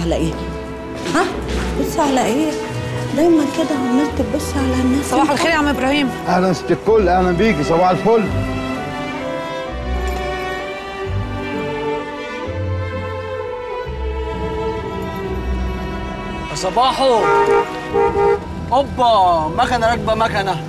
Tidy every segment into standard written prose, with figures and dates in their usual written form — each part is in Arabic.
على ايه؟ ها؟ بتبصي على ايه؟ دايما كده عمال تبصي على الناس. صباح الخير يا عم ابراهيم. اهلا ست الكل، اهلا بيكي، صباح الفل. يا صباحو. اوبا، مكنه راكبه مكنه.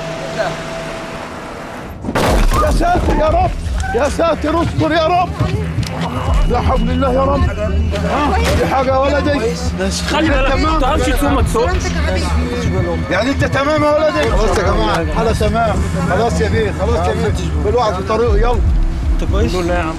يا ساتر يا رب، يا ساتر استر يا رب. لا حول الله يا رب. دي حاجه يا ولدي. خلي بالك ما تعرفش تسوق ما تسوقش. يعني انت تمام يا ولدي؟ خلاص يا جماعه الحاله تمام. خلاص يا بيه، خلاص يا بيه، كل واحد في طريقه. يلا انت كويس؟ الحمد لله يا عم.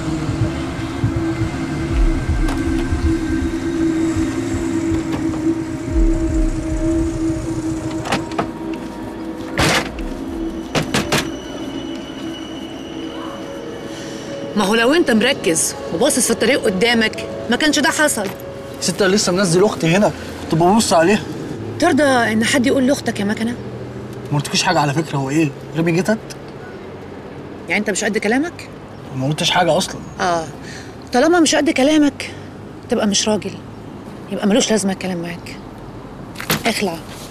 ما هو لو انت مركز وباصص في الطريق قدامك ما كانش ده حصل. ست لسه منزل اختي هنا، كنت ببص عليها. ترضى ان حد يقول لاختك يا مكنه؟ ما قلتلكيش حاجه على فكره. هو ايه؟ رامي جتت؟ يعني انت مش قد كلامك؟ ما قلتش حاجه اصلا. طالما مش قد كلامك تبقى مش راجل، يبقى ملوش لازمه الكلام معاك. اخلع.